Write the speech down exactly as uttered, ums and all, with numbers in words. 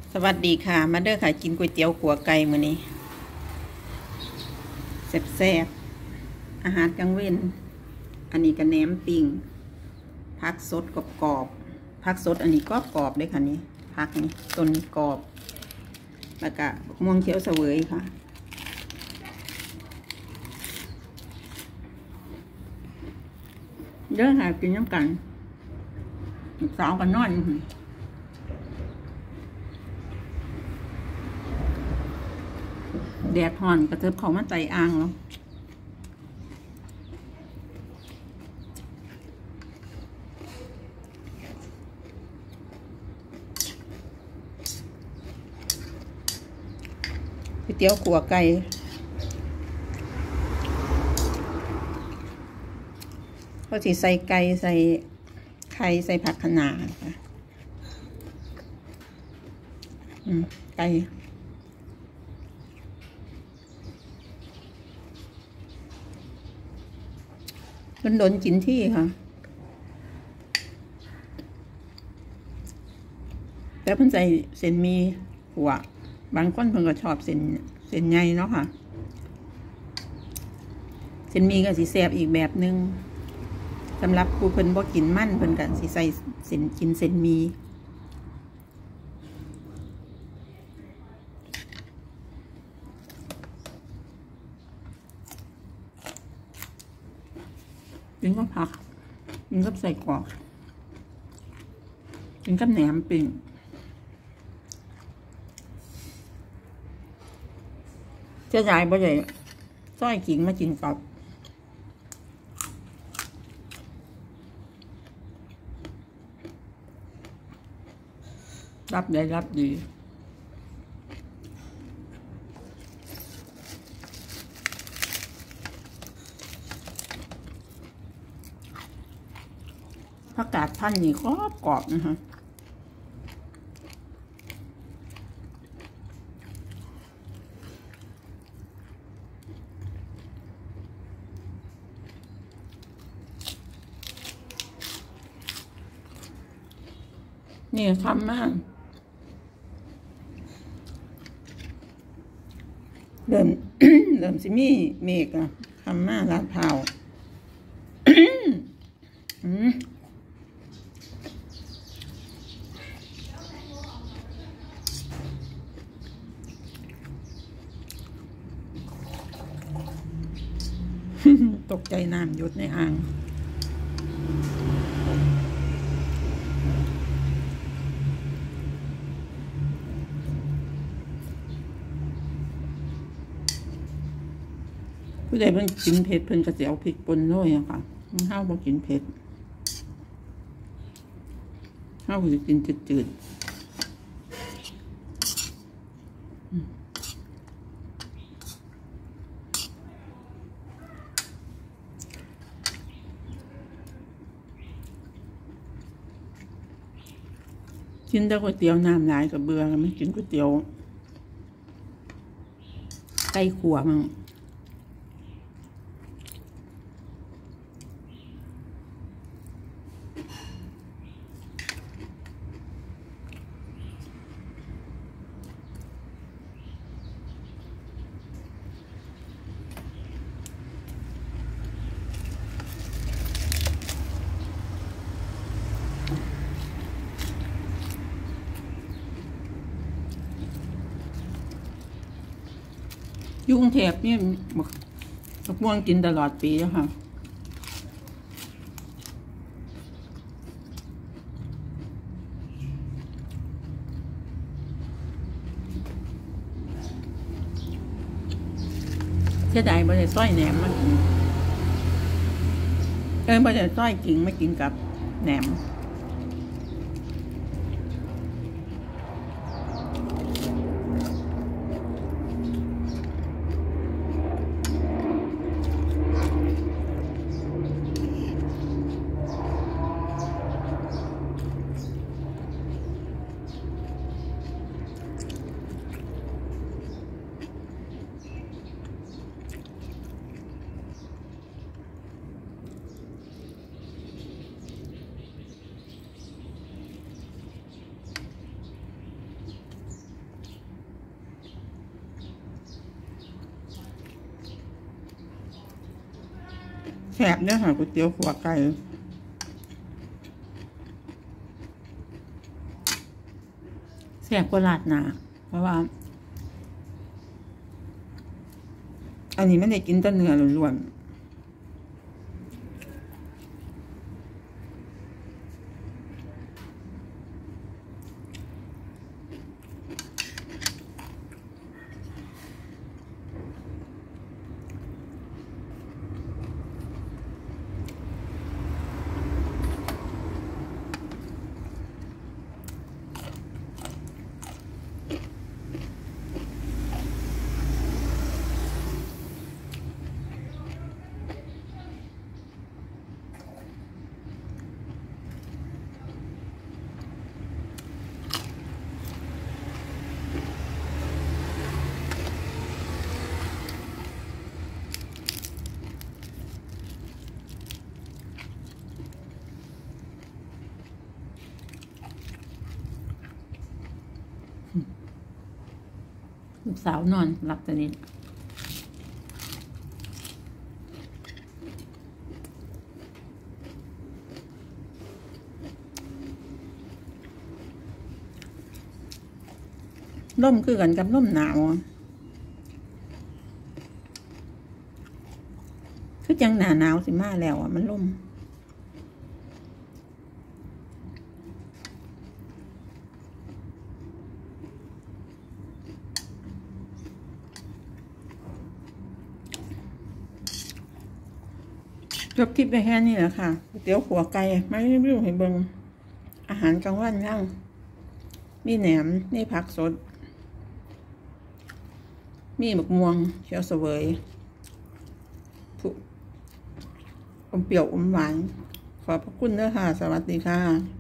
สวัสดีค่ะมาเด้อค่ะกินก๋วยเตี๋ยวขัวไก่มื้อนี้แซ่บๆอาหารกลางเว้นอันนี้ก็แหนมปิ้งผักสดกรอบๆผักสดอันนี้ก็กรอบเลยค่ะนี่ผักนี่ต้นนี้กรอบแล้วก็ม่วงเขียวเสวยค่ะเด้อค่ะกินน้ำกันสาวกันนอนแดดห่อนกระเทิบเขามาใจอ่างแล้วก๋วยเตี๋ยวขัวไก่ก็สิใส่ไก่ใส่ไข่ใส่ผักคะน้าค่ะอืมไก่โดนๆกินที่ค่ะแต่เพิ่นใส่เส้นมีหัวบางคนเพิ่นก็ชอบเส้นเส้นใหญ่เนาะค่ะเส้นมีก็สิแซ่บอีกแบบนึงสำหรับผู้เพิ่นบ่กินมันเพิ่นก็สิใส่เส้นกินเส้นมีกินกับผักกินกับใส่กรอกกินกับแหนมปิ้งเจ้าชายบ่ใหญ่ซอยขิงมากินกับรับได้รับดีผักกาดพันธุ์นี่กรอบกรอบนะคะนี่ทำมากเริ่ม เริ่มสิมีเมฆอะทำมากลาดเผาตกใจน้ำหยดในอ่างผู้ใดเพิ่นกินเผ็ดเพิ่นก็สิเอาพริกป่นโรยอะค่ะห้าวบ่กินเผ็ดห้าวก็สิกินจืดๆกินแต่ก๋วยเตี๋ยวน้ำหลายกับเบื่อไม่กินก๋วยเตี๋ยวไก่ขั่วมั่งยุ่งเทพนี่มะม่วงกินตลอดปีแล้วค่ะเสียดายบ่ได้ซ้อยแหนมมันเออบ่ได้ซ้อยกิ่งไม่กินกับแหนมแซ่บเนี่ยค่ะก๋วยเตี๋ยวขัวไก่แซ่บกว่าลาดหนาเพราะว่าอันนี้ไม่ได้กินแต่เนื้อล้วนลูกสาวนอนหลับตอนนี้ร่มคือกันกับร่มหนาวคือจังหนาหนาวสิมาแล้วอ่ะมันร่มจบคลิปไปแค่นี้แหละค่ะก๋วยเตี๋ยวขัวไก่ไม่รีวิวให้เบิ่งอาหารกลางวันย่างมีแหนมมีผักสดมีหมกม่วงเขียวเสวยอมเปรี้ยวอมหวานขอบพระคุณด้วยค่ะสวัสดีค่ะ